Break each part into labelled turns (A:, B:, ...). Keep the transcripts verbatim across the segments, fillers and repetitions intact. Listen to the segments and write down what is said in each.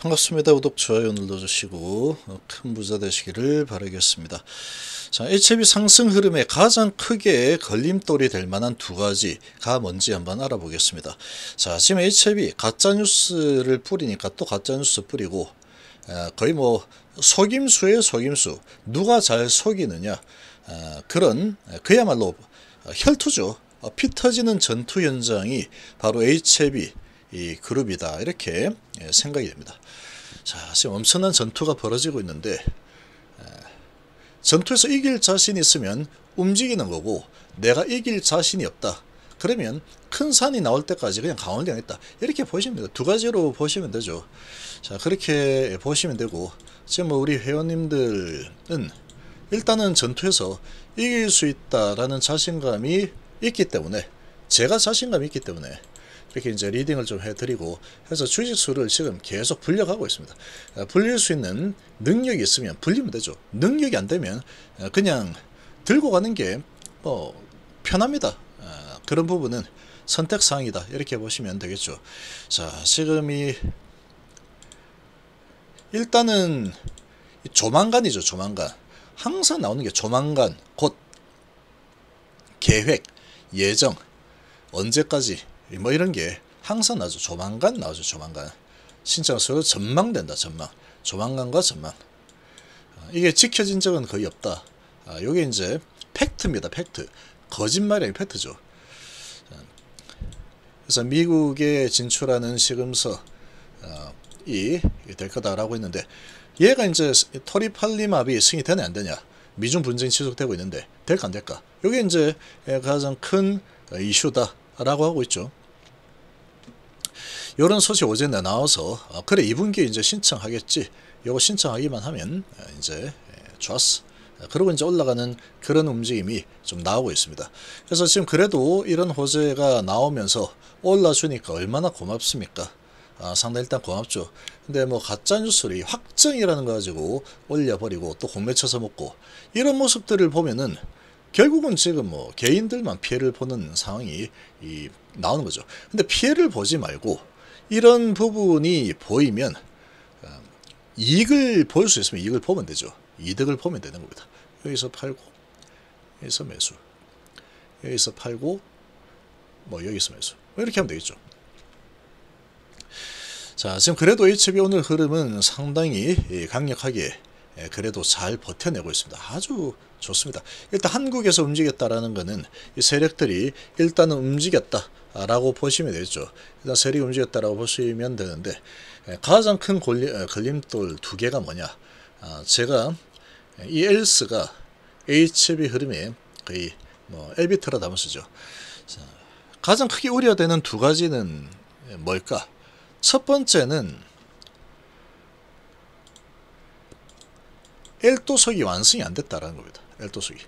A: 반갑습니다. 구독, 좋아요 눌러주시고 큰 부자 되시기를 바라겠습니다. 자, 에이치비 상승 흐름에 가장 크게 걸림돌이 될 만한 두 가지가 뭔지 한번 알아보겠습니다. 자, 지금 에이치비 가짜뉴스를 뿌리니까 또 가짜뉴스 뿌리고 거의 뭐 속임수에 속임수, 누가 잘 속이느냐, 그런 그야말로 혈투죠. 피 터지는 전투 현장이 바로 에이치비 이 그룹이다, 이렇게 생각이 됩니다. 자, 지금 엄청난 전투가 벌어지고 있는데, 전투에서 이길 자신이 있으면 움직이는 거고, 내가 이길 자신이 없다 그러면 큰 산이 나올 때까지 그냥 강을 향했다, 이렇게 보시면 됩니다. 두 가지로 보시면 되죠. 자, 그렇게 보시면 되고, 지금 뭐 우리 회원님들은 일단은 전투에서 이길 수 있다라는 자신감이 있기 때문에, 제가 자신감이 있기 때문에 이렇게 이제 리딩을 좀 해드리고 해서 주식수를 지금 계속 불려가고 있습니다. 불릴 수 있는 능력이 있으면 불리면 되죠. 능력이 안 되면 그냥 들고 가는 게 뭐 편합니다. 그런 부분은 선택사항이다, 이렇게 보시면 되겠죠. 자, 지금 이 일단은 조만간이죠. 조만간. 항상 나오는 게 조만간, 곧, 계획, 예정, 언제까지, 뭐 이런 게 항상 나오죠. 조만간 나오죠. 조만간. 신청서로 전망된다. 전망. 조만간과 전망. 이게 지켜진 적은 거의 없다. 아, 요게 이제 팩트입니다. 팩트. 거짓말이 아니라 팩트죠. 그래서 미국에 진출하는 시금서 어, 이 될 거다라고 했는데, 얘가 이제 토리팔리맙이 승인이 되냐 안 되냐, 미중 분쟁이 지속되고 있는데 될까 안 될까, 요게 이제 가장 큰 이슈다라고 하고 있죠. 요런 소식 어제 나와서 아, 그래 이 분기에 이제 신청하겠지, 요거 신청하기만 하면 이제 좋았어, 그러고 이제 올라가는 그런 움직임이 좀 나오고 있습니다. 그래서 지금 그래도 이런 호재가 나오면서 올라주니까 얼마나 고맙습니까? 아, 상당히 일단 고맙죠. 근데 뭐 가짜뉴스를 확정이라는 거 가지고 올려버리고 또 공매 쳐서 먹고, 이런 모습들을 보면은 결국은 지금 뭐 개인들만 피해를 보는 상황이 이 나오는 거죠. 근데 피해를 보지 말고 이런 부분이 보이면 어, 이익을 볼 수 있으면 이익을 보면 되죠. 이득을 보면 되는 겁니다. 여기서 팔고, 여기서 매수, 여기서 팔고, 뭐 여기서 매수, 뭐 이렇게 하면 되겠죠. 자, 지금 그래도 에이치비 오늘 흐름은 상당히 강력하게 그래도 잘 버텨내고 있습니다. 아주 좋습니다. 일단 한국에서 움직였다라는 것은 이 세력들이 일단은 움직였다라고 보시면 되죠. 일단 세력이 움직였다라고 보시면 되는데, 가장 큰 걸림돌 두 개가 뭐냐, 제가 이 엘스가 에이치비 흐름에 거의 뭐 엘비트라 담으시죠. 가장 크게 우려되는 두 가지는 뭘까? 첫 번째는 엘도속이 완성이 안 됐다라는 겁니다. 엘도속이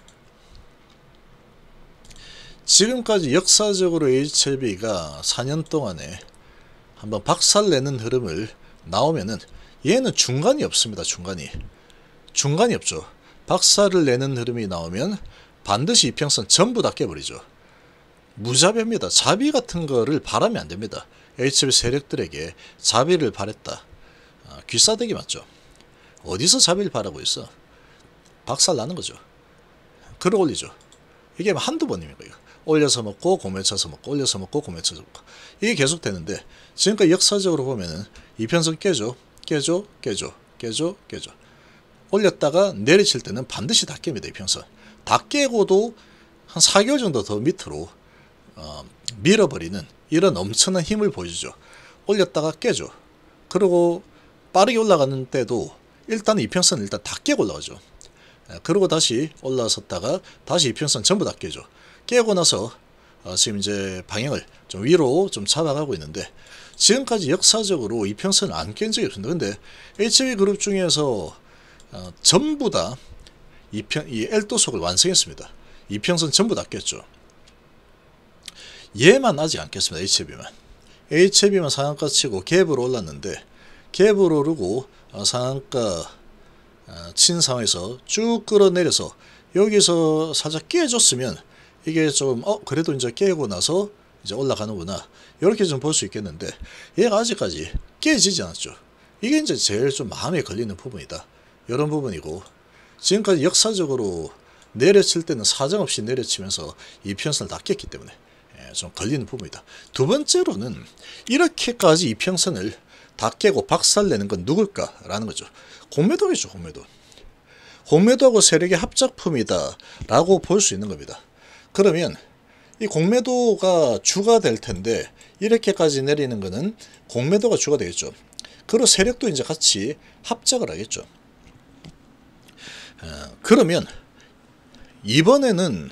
A: 지금까지 역사적으로 에이치비가 사 년 동안에 한번 박살내는 흐름을 나오면은 얘는 중간이 없습니다. 중간이 중간이 없죠. 박살을 내는 흐름이 나오면 반드시 이평선 전부 다 깨버리죠. 무자비입니다. 자비 같은 거를 바라면 안 됩니다. 에이치비 세력들에게 자비를 바랬다, 아, 귀싸대기 맞죠. 어디서 자비를 바라고 있어? 박살 나는 거죠. 글을 올리죠. 이게 한두 번입니까? 이거 올려서 먹고 공매 쳐서 먹고, 올려서 먹고 공매 쳐서 먹고, 이게 계속 되는데, 지금까지 역사적으로 보면은 이평선 깨죠, 깨죠, 깨죠, 깨죠, 깨죠. 올렸다가 내리칠 때는 반드시 다 깹니다. 이평선 다 깨고도 한 사 개월 정도 더 밑으로 어, 밀어버리는 이런 엄청난 힘을 보여주죠. 올렸다가 깨죠. 그리고 빠르게 올라가는 때도 일단 이평선 일단 다 깨고 올라가죠. 그리고 다시 올라섰다가 다시 이평선 전부 다 깨죠. 깨고 나서 어, 지금 이제 방향을 좀 위로 좀 잡아가고 있는데, 지금까지 역사적으로 이평선을 안 깬 적이 없습니다. 근데 에이치비 그룹 중에서 어, 전부 다 이평, 이 엘도속을 완성했습니다. 이평선 전부 다 깼죠. 얘만 아직 안 깼습니다. 에이치비만 에이치비만 상한가 치고 갭으로 올랐는데, 갭으로 오르고 어, 상한가 어, 친 상황에서 쭉 끌어내려서 여기서 살짝 깨졌으면 이게 좀 어 그래도 이제 깨고 나서 이제 올라가는구나, 이렇게 좀 볼 수 있겠는데, 얘가 아직까지 깨지지 않았죠. 이게 이제 제일 좀 마음에 걸리는 부분이다. 이런 부분이고, 지금까지 역사적으로 내려칠 때는 사정없이 내려치면서 이평선을 다 깼기 때문에 좀 걸리는 부분이다. 두 번째로는 이렇게까지 이평선을 다 깨고 박살내는 건 누굴까라는 거죠. 공매도겠죠. 공매도. 공매도하고 세력의 합작품이다 라고 볼 수 있는 겁니다. 그러면 이 공매도가 주가 될 텐데 이렇게까지 내리는 거는 공매도가 주가 되겠죠. 그리고 세력도 이제 같이 합작을 하겠죠. 어, 그러면 이번에는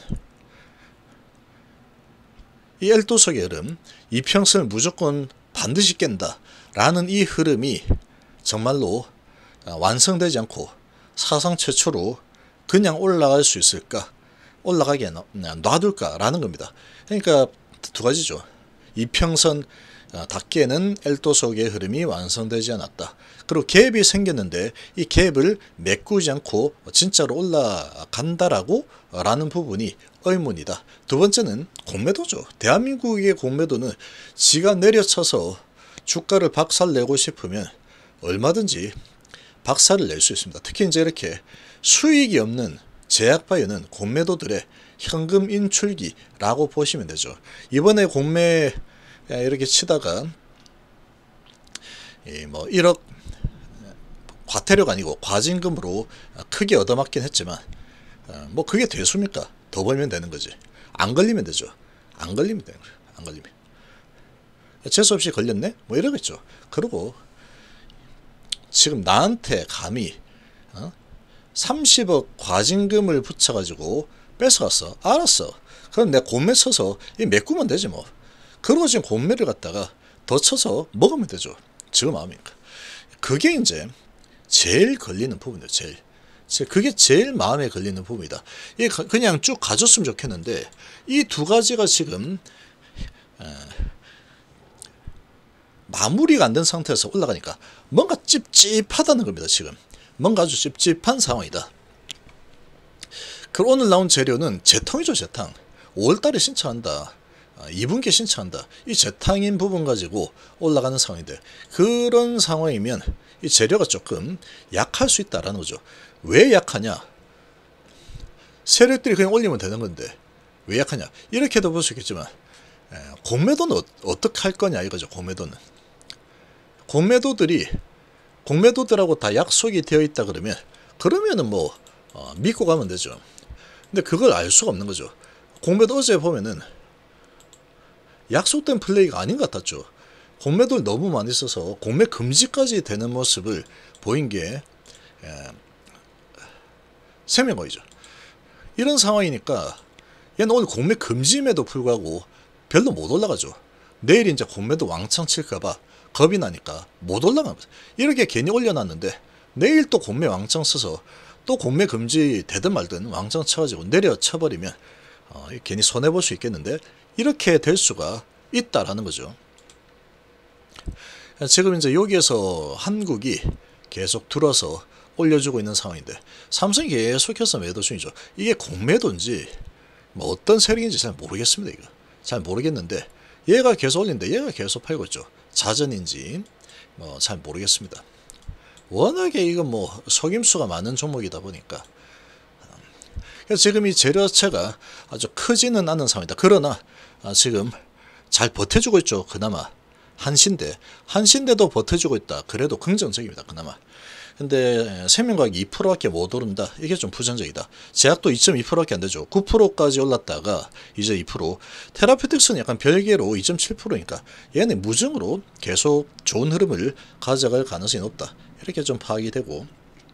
A: 이 엘도석의 흐름, 이평선을 무조건 반드시 깬다 라는 이 흐름이 정말로 완성되지 않고 사상 최초로 그냥 올라갈 수 있을까, 올라가게 놔둘까 라는 겁니다. 그러니까 두 가지죠. 이평선 닭개는 엘도석의 흐름이 완성되지 않았다. 그리고 갭이 생겼는데 이 갭을 메꾸지 않고 진짜로 올라간다라고 라는 부분이 의문이다. 두 번째는 공매도죠. 대한민국의 공매도는 지가 내려쳐서 주가를 박살내고 싶으면 얼마든지 박살을 낼 수 있습니다. 특히 이제 이렇게 수익이 없는 제약바이오는 공매도들의 현금 인출기라고 보시면 되죠. 이번에 공매 이렇게 치다가 뭐 일억 과태료가 아니고 과징금으로 크게 얻어맞긴 했지만 뭐 그게 대수입니까? 더 벌면 되는 거지. 안 걸리면 되죠. 안 걸리면 되는 거예요. 안 걸리면. 재수없이 걸렸네? 뭐 이러겠죠. 그리고 지금 나한테 감히 어? 삼십억 과징금을 붙여가지고 뺏어갔어. 알았어. 그럼 내가 공매 쳐서 이 메꾸면 되지 뭐. 그리고 지금 공매를 갖다가 더 쳐서 먹으면 되죠. 지금 마음이니까. 그게 이제 제일 걸리는 부분이에요. 제일. 그게 제일 마음에 걸리는 부분이다. 이게 그냥 쭉 가졌으면 좋겠는데 이 두 가지가 지금 마무리가 안 된 상태에서 올라가니까 뭔가 찝찝하다는 겁니다. 지금 뭔가 아주 찝찝한 상황이다. 그리고 오늘 나온 재료는 재탕이죠. 재탕. 오월달에 신청한다. 이 분기에 신청한다. 이 재탕인 부분 가지고 올라가는 상황인데 그런 상황이면 이 재료가 조금 약할 수 있다라는 거죠. 왜 약하냐? 세력들이 그냥 올리면 되는 건데 왜 약하냐? 이렇게도 볼 수 있겠지만 공매도는 어떻게 할 거냐 이거죠. 공매도는 공매도들이 공매도들하고 다 약속이 되어 있다 그러면 그러면은 뭐 어, 믿고 가면 되죠. 근데 그걸 알 수가 없는 거죠. 공매도 어제 보면은 약속된 플레이가 아닌 것 같았죠. 공매도를 너무 많이 써서 공매 금지까지 되는 모습을 보인 게 예, 세명거이죠. 이런 상황이니까 얘는 오늘 공매 금지임에도 불구하고 별로 못 올라가죠. 내일 이제 공매도 왕창 칠까봐 겁이 나니까 못 올라갑니다. 이렇게 괜히 올려놨는데 내일 또 공매 왕창 써서 또 공매 금지 되든 말든 왕창 쳐가지고 내려쳐버리면 어, 괜히 손해볼 수 있겠는데 이렇게 될 수가 있다라는 거죠. 지금 이제 여기에서 한국이 계속 들어서 올려주고 있는 상황인데 삼성이 계속해서 매도 중이죠. 이게 공매도인지 뭐 어떤 세력인지 잘 모르겠습니다. 이거 잘 모르겠는데 얘가 계속 올리는데 얘가 계속 팔고 있죠. 자전인지 뭐 잘 모르겠습니다. 워낙에 이건 뭐 속임수가 많은 종목이다 보니까 그래서 지금 이 재료체가 아주 크지는 않은 상황이다. 그러나 지금 잘 버텨주고 있죠. 그나마 한신대 한신대도 버텨주고 있다. 그래도 긍정적입니다. 그나마. 근데 생명과학이 이 퍼센트밖에 못 오른다. 이게 좀 부정적이다. 제약도 이 점 이 퍼센트밖에 안 되죠. 구 퍼센트까지 올랐다가 이제 이 퍼센트. 테라피틱스는 약간 별개로 이 점 칠 퍼센트니까 얘는 무증으로 계속 좋은 흐름을 가져갈 가능성이 높다. 이렇게 좀 파악이 되고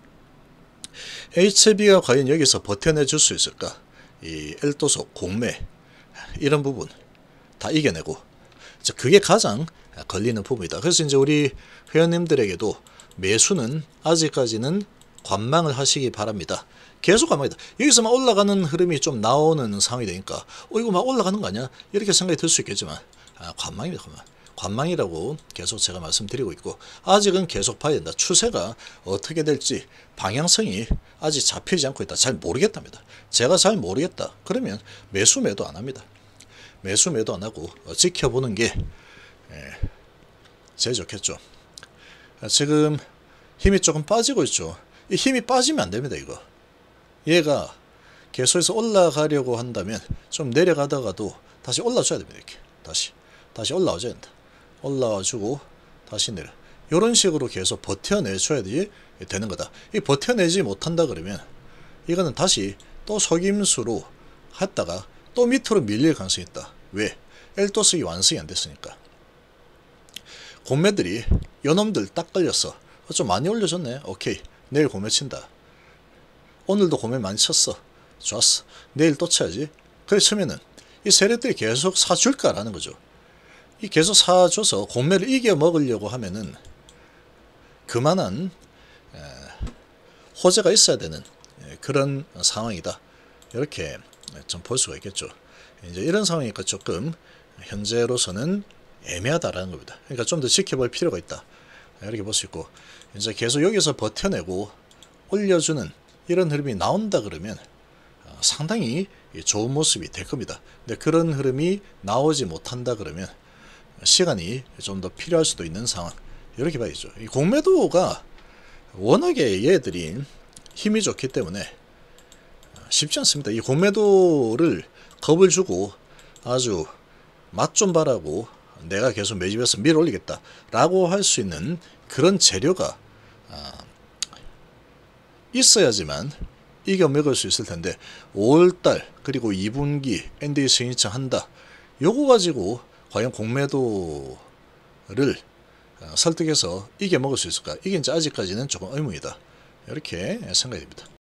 A: 에이치비가 과연 여기서 버텨내 줄 수 있을까? 이 엘도석, 공매 이런 부분 다 이겨내고 그게 가장 걸리는 부분이다. 그래서 이제 우리 회원님들에게도 매수는 아직까지는 관망을 하시기 바랍니다. 계속 관망이다. 여기서만 올라가는 흐름이 좀 나오는 상황이 되니까 어 이거 막 올라가는 거 아니야? 이렇게 생각이 들 수 있겠지만 아, 관망입니다. 관망. 관망이라고 계속 제가 말씀드리고 있고 아직은 계속 봐야 된다. 추세가 어떻게 될지 방향성이 아직 잡히지 않고 있다. 잘 모르겠답니다. 제가 잘 모르겠다. 그러면 매수 매도 안 합니다. 매수 매도 안 하고 지켜보는 게 제일 좋겠죠. 지금 힘이 조금 빠지고 있죠. 이 힘이 빠지면 안 됩니다. 이거 얘가 계속해서 올라가려고 한다면 좀 내려가다가도 다시 올라줘야 됩니다. 이렇게 다시 다시 올라와줘야 된다. 올라와주고 다시 내려. 이런 식으로 계속 버텨내줘야 되는 거다. 이 버텨내지 못한다 그러면 이거는 다시 또 속임수로 했다가 또 밑으로 밀릴 가능성이 있다. 왜? 엘도스기 완성이 안 됐으니까. 공매들이 요놈들 딱 걸렸어. 좀 많이 올려줬네. 오케이. 내일 공매 친다. 오늘도 공매 많이 쳤어. 좋았어. 내일 또 쳐야지. 그래 치면은 이 세력들이 계속 사줄까라는 거죠. 이 계속 사줘서 공매를 이겨 먹으려고 하면은 그만한 호재가 있어야 되는 그런 상황이다. 이렇게 좀 볼 수가 있겠죠. 이제 이런 상황이니까 조금 현재로서는 애매하다라는 겁니다. 그러니까 좀 더 지켜볼 필요가 있다. 이렇게 볼 수 있고, 이제 계속 여기서 버텨내고 올려주는 이런 흐름이 나온다 그러면 상당히 좋은 모습이 될 겁니다. 근데 그런 흐름이 나오지 못한다 그러면 시간이 좀 더 필요할 수도 있는 상황. 이렇게 봐야죠. 이 공매도가 워낙에 얘들이 힘이 좋기 때문에 쉽지 않습니다. 이 공매도를 겁을 주고 아주 맛 좀 봐라고 내가 계속 매집해서 밀어 올리겠다 라고 할 수 있는 그런 재료가 있어야지만 이겨 먹을 수 있을 텐데, 오월달 그리고 이 분기 엔디에이 승인청 한다. 요거 가지고 과연 공매도를 설득해서 이겨 먹을 수 있을까? 이게 이제 아직까지는 조금 의문이다. 이렇게 생각이 됩니다.